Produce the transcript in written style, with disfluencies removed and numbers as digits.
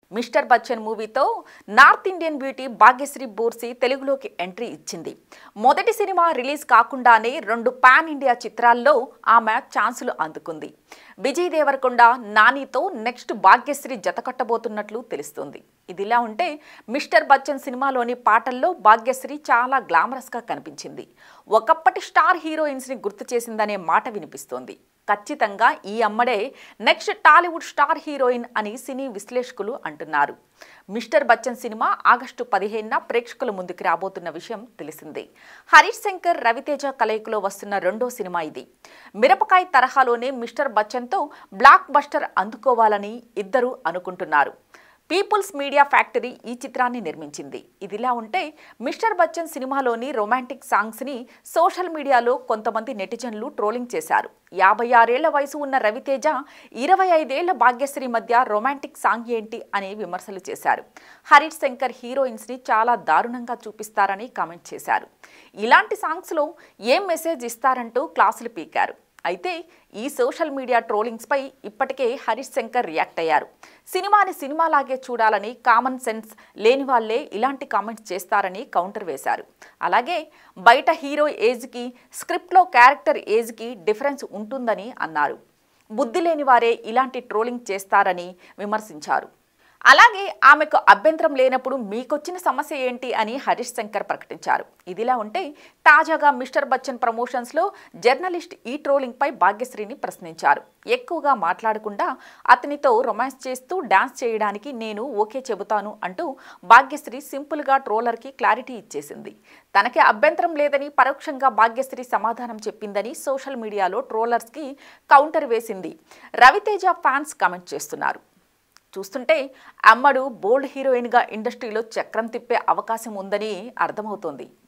Mister Bachchan మూవీతో north Indian beauty Bhagyashri Borse తెలుగులోకి entry ఇచ్చింది. మొదటి సినిమా రిలీజ్ కాకుండానే 2 పాన్ ఇండియా చిత్రాల్లో ఆమె ఛాన్సులు అందుకుంది. విజయ్ దేవరకొండ, నానితో నెక్స్ట్ భాగ్యశ్రీ జతకట్టబోతున్నట్లు తెలుస్తుంది. ఇదిలా ఉంటే మిస్టర్ బచ్చన్ సినిమాలోని పాటల్లో భాగ్యశ్రీ చాలా గ్లామరస్గా కనిపించింది. ఒకప్పటి స్టార్ హీరోయిన్స్ని గుర్తు చేసిందనే మాట వినిపిస్తోంది. ఖచ్చితంగా ఈ అమ్మడే నెక్స్ట్ టాలీవుడ్ స్టార్ హీరోయిన్ అని సినీ విశ్లేషకులు అంటున్నారు. మిస్టర్ బచ్చన్ సినిమా ఆగస్టు 15న ప్రేక్షకుల ముందుకు రాబోతున్న విషయం తెలిసిందే. హరీష్ శంకర్, రవితేజ కలయికలో వస్తున్న రెండో సినిమా ఇది. మిరపకాయ తరహాలోనే మిస్టర్ బచ్చన్తో బ్లాక్ బస్టర్ అందుకోవాలని ఇద్దరు అనుకుంటున్నారు. పీపుల్స్ మీడియా ఫ్యాక్టరీ ఈ చిత్రాన్ని నిర్మించింది. ఇదిలా ఉంటే మిస్టర్ బచ్చన్ సినిమాలోని రొమాంటిక్ సాంగ్స్ని సోషల్ మీడియాలో కొంతమంది నెటిజన్లు ట్రోలింగ్ చేశారు. 56 ఏళ్ల వయసు ఉన్న రవితేజ, 25 ఏళ్ల భాగ్యశ్రీ మధ్య రొమాంటిక్ సాంగ్ ఏంటి అని విమర్శలు చేశారు. హరీష్ శంకర్ హీరోయిన్స్ని చాలా దారుణంగా చూపిస్తారని కామెంట్ చేశారు. ఇలాంటి సాంగ్స్లో ఏం మెసేజ్ ఇస్తారంటూ క్లాసులు పీకారు. అయితే ఈ సోషల్ మీడియా ట్రోలింగ్స్పై ఇప్పటికే హరీష్ శంకర్ రియాక్ట్ అయ్యారు. సినిమాని సినిమాలాగే చూడాలని, కామన్ సెన్స్ లేని వాళ్లే ఇలాంటి కామెంట్స్ చేస్తారని కౌంటర్ వేశారు. అలాగే బయట హీరో ఏజ్కి, స్క్రిప్ట్లో క్యారెక్టర్ ఏజ్కి డిఫరెన్స్ ఉంటుందని అన్నారు. బుద్ధి లేని వారే ఇలాంటి ట్రోలింగ్ చేస్తారని విమర్శించారు. అలాగే ఆమెకు అభ్యంతరం లేనప్పుడు మీకొచ్చిన సమస్య ఏంటి అని హరీష్ శంకర్ ప్రకటించారు. ఇదిలా ఉంటే తాజాగా మిస్టర్ బచ్చన్ ప్రమోషన్స్లో జర్నలిస్ట్ ఈ ట్రోలింగ్పై భాగ్యశ్రీని ప్రశ్నించారు. ఎక్కువగా మాట్లాడకుండా అతనితో రొమాన్స్ చేస్తూ డాన్స్ చేయడానికి నేను ఓకే చెబుతాను అంటూ భాగ్యశ్రీ సింపుల్గా ట్రోలర్కి క్లారిటీ ఇచ్చేసింది. తనకి అభ్యంతరం లేదని పరోక్షంగా భాగ్యశ్రీ సమాధానం చెప్పిందని సోషల్ మీడియాలో ట్రోలర్స్కి కౌంటర్ వేసింది. రవితేజ ఫ్యాన్స్ కామెంట్ చేస్తున్నారు. చూస్తుంటే అమ్మడు బోల్డ్ హీరోయిన్గా ఇండస్ట్రీలో చక్రం తిప్పే అవకాశం ఉందని అర్థమవుతోంది.